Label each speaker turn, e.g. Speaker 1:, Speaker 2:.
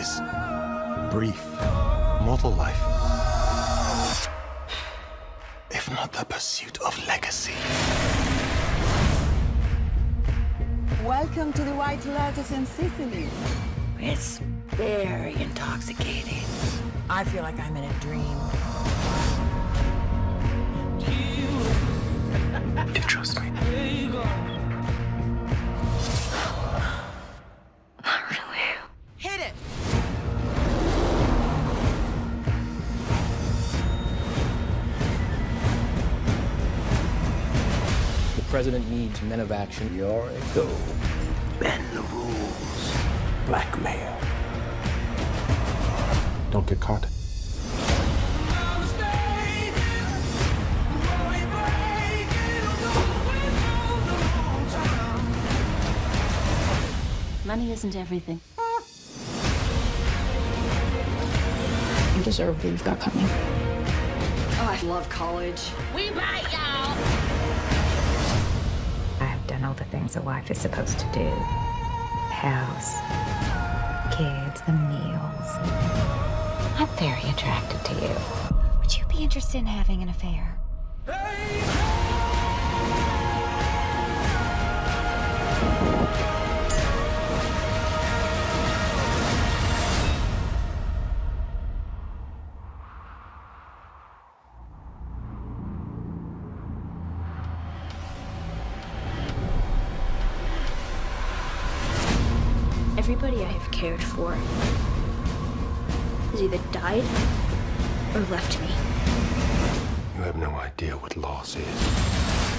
Speaker 1: this brief mortal life, if not the pursuit of legacy?
Speaker 2: Welcome to the White Lotus in Sicily.
Speaker 3: It's very intoxicating.
Speaker 2: I feel like I'm in a dream.
Speaker 1: You trust me?
Speaker 3: Not really.
Speaker 2: Hit it!
Speaker 4: The president needs men of action.
Speaker 1: You're a go. Bend the rules. Blackmail. Don't get caught.
Speaker 3: Money isn't everything.
Speaker 5: You deserve what you've got coming.
Speaker 3: Oh, I love college. We bite y'all!
Speaker 6: I have done all the things a wife is supposed to do. House, kids, the meals. I'm very attracted to you. Would you be interested in having an affair?
Speaker 3: Everybody I have cared for has either died or left me.
Speaker 1: You have no idea what loss is.